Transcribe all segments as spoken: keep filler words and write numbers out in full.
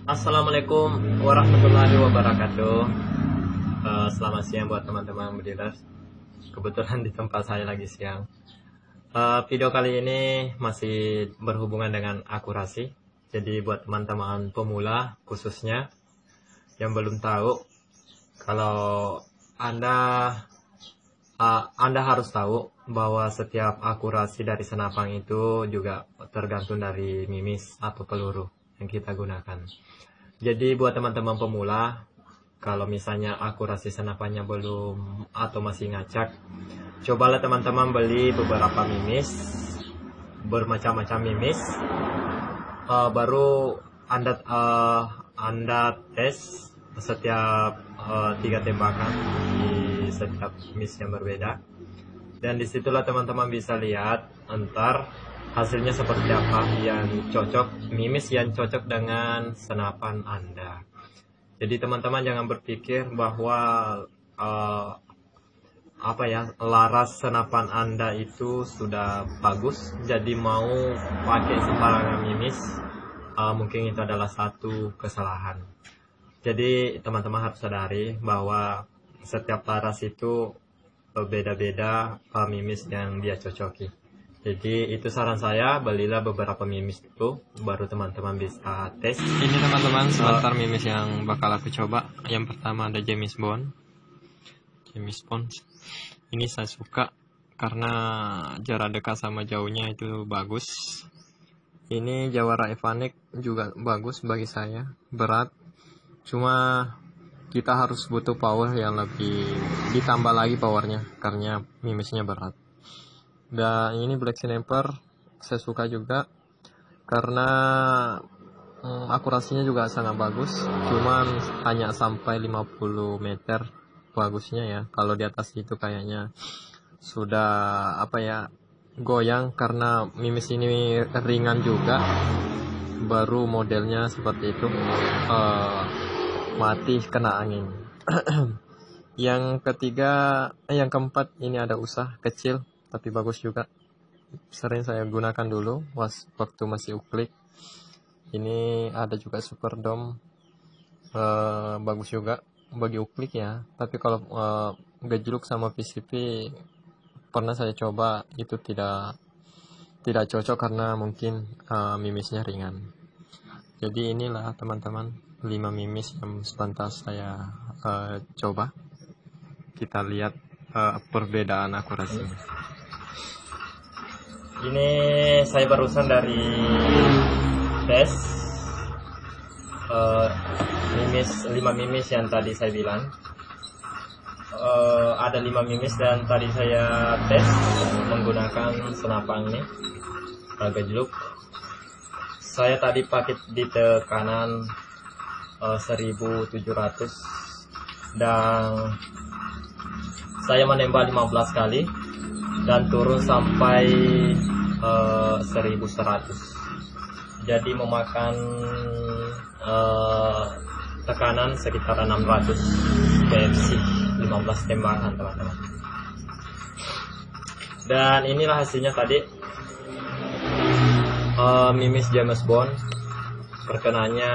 Assalamualaikum warahmatullahi wabarakatuh. Eh, selamat siang buat teman-teman Budidas. Kebetulan di tempat saya lagi siang. Eh, video kali ini masih berhubungan dengan akurasi. Jadi buat teman-teman pemula khususnya yang belum tahu, kalau Anda uh, Anda harus tahu bahwa setiap akurasi dari senapang itu juga tergantung dari mimis atau peluru yang kita gunakan. Jadi buat teman-teman pemula, kalau misalnya akurasi senapannya belum atau masih ngacak, cobalah teman-teman beli beberapa mimis, bermacam-macam mimis, uh, baru anda uh, anda tes setiap uh, tiga tembakan di setiap mimis yang berbeda, dan disitulah teman-teman bisa lihat entar hasilnya seperti apa yang cocok, mimis yang cocok dengan senapan Anda. Jadi teman-teman jangan berpikir bahwa uh, apa ya laras senapan Anda itu sudah bagus, jadi mau pakai sembarangan mimis, uh, mungkin itu adalah satu kesalahan. Jadi teman-teman harus sadari bahwa setiap laras itu berbeda-beda uh, mimis yang dia cocoki. Jadi itu saran saya, belilah beberapa mimis itu, baru teman-teman bisa tes. Ini teman-teman sebentar uh, mimis yang bakal aku coba. Yang pertama ada James Bond. James Bond. Ini saya suka karena jarak dekat sama jauhnya itu bagus. Ini Jawara Evanik juga bagus bagi saya. Berat. Cuma kita harus butuh power yang lebih, ditambah lagi powernya karena mimisnya berat. Dan ini Black Sniper saya suka juga karena hmm, akurasinya juga sangat bagus, cuman hanya sampai lima puluh meter bagusnya ya. Kalau di atas itu kayaknya sudah apa ya goyang karena mimis ini ringan juga, baru modelnya seperti itu, uh, mati kena angin. Yang ketiga, eh, yang keempat ini ada usah kecil tapi bagus juga, sering saya gunakan dulu was waktu masih uklik. Ini ada juga Super Dome, uh, bagus juga bagi uklik ya, tapi kalau uh, gejluk sama P C P pernah saya coba itu tidak tidak cocok karena mungkin uh, mimisnya ringan. Jadi inilah teman-teman lima mimis yang sepantas saya uh, coba. Kita lihat uh, perbedaan akurasinya. Ini saya barusan dari tes uh, mimis, lima mimis yang tadi saya bilang. Uh, ada lima mimis dan tadi saya tes menggunakan senapang ini, uh, gejluk. Saya tadi pakai di tekanan uh, seribu tujuh ratus dan saya menembak lima belas kali dan turun sampai uh, seribu seratus. Jadi memakan uh, tekanan sekitar enam ratus P M C, lima belas tembakan teman-teman. Dan inilah hasilnya tadi, uh, mimis James Bond, perkenanya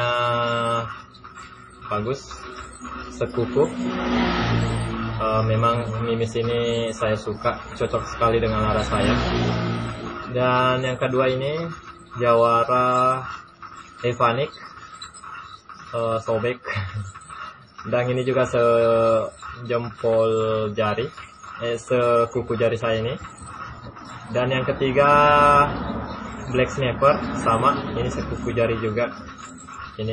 bagus, sekukuh. Uh, memang mimis ini saya suka, cocok sekali dengan laras saya. Dan yang kedua ini Jawara Evanik, uh, sobek, dan ini juga sejempol jari, eh, sekuku jari saya ini. Dan yang ketiga Black Sniper, sama, ini sekuku jari juga ini.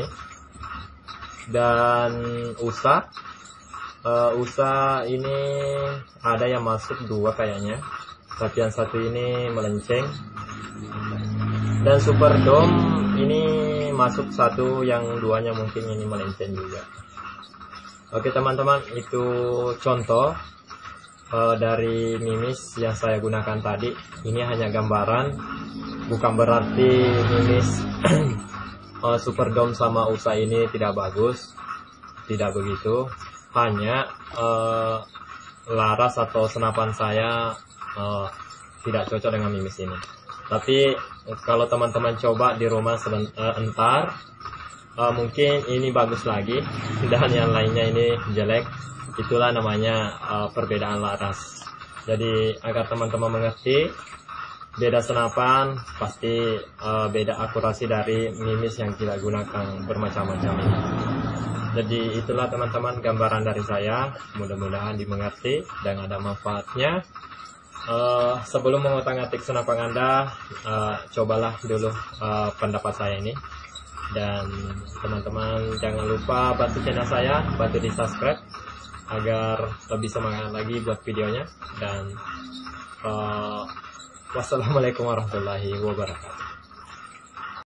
Dan USA Uh, U S A ini ada yang masuk dua kayaknya, tapi yang satu ini melenceng. Dan Super Dome ini masuk satu, yang duanya mungkin ini melenceng juga. Oke teman-teman, itu contoh uh, dari mimis yang saya gunakan tadi. Ini hanya gambaran, bukan berarti mimis uh, Super Dome sama U S A ini tidak bagus, tidak begitu. Hanya uh, laras atau senapan saya uh, tidak cocok dengan mimis ini. Tapi kalau teman-teman coba di rumah sebentar, uh, mungkin ini bagus lagi dan yang lainnya ini jelek. Itulah namanya uh, perbedaan laras. Jadi agar teman-teman mengerti, beda senapan pasti uh, beda akurasi dari mimis yang kita gunakan bermacam-macam ini. Jadi itulah teman-teman gambaran dari saya, mudah-mudahan dimengerti dan ada manfaatnya. Uh, sebelum mengotak-atik senapan Anda, uh, cobalah dulu uh, pendapat saya ini. Dan teman-teman jangan lupa bantu channel saya, bantu di subscribe agar lebih semangat lagi buat videonya. Dan uh, wassalamualaikum warahmatullahi wabarakatuh.